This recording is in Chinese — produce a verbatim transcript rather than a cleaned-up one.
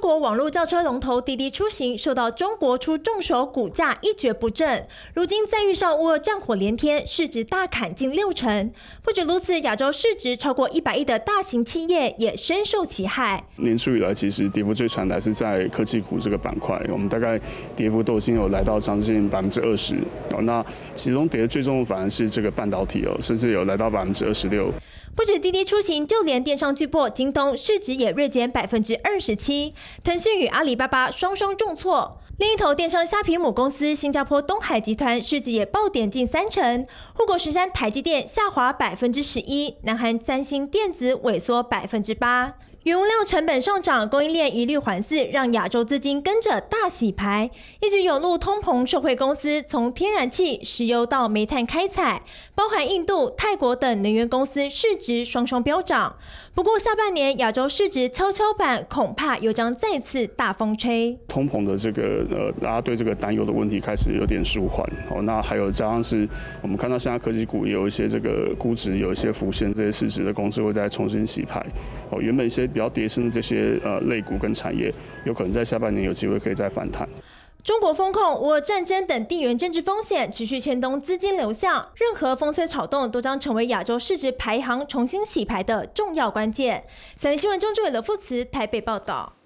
国网络轿车龙头滴滴出行受到中国出重手，股价一蹶不振。如今再遇上乌俄战火连天，市值大砍近六成。不止如此，亚洲市值超过一百亿的大型企业也深受其害。 年初以来，其实跌幅最惨的还是在科技股这个板块，我们大概跌幅都已经有来到将近百分之二十。那其中跌得最重的反而是这个半导体哦，甚至有来到百分之二十六。 不止滴滴出行，就连电商巨擘京东市值也锐减百分之二十七，腾讯与阿里巴巴双双重挫。另一头电商虾皮母公司新加坡东海集团市值也暴跌近三成，护国神山台积电下滑百分之十一，南韩三星电子萎缩百分之八。 原物料成本上涨，供应链一律环伺，让亚洲资金跟着大洗牌。一举涌入通膨受惠公司，从天然气、石油到煤炭开采，包含印度、泰国等能源公司市值双双飙涨。不过下半年亚洲市值跷跷板恐怕又将再次大风吹。 通膨的这个呃，大家对这个担忧的问题开始有点舒缓哦。那还有加上是我们看到现在科技股也有一些这个估值有一些浮现，这些市值的公司会再重新洗牌哦。原本一些 比较跌升的这些呃类股跟产业，有可能在下半年有机会可以再反弹。 中国风控、乌俄战争等地缘政治风险持续牵动资金流向，任何风吹草动都将成为亚洲市值排行重新洗牌的重要关键。三立新闻钟志伟、刘富慈台北报道。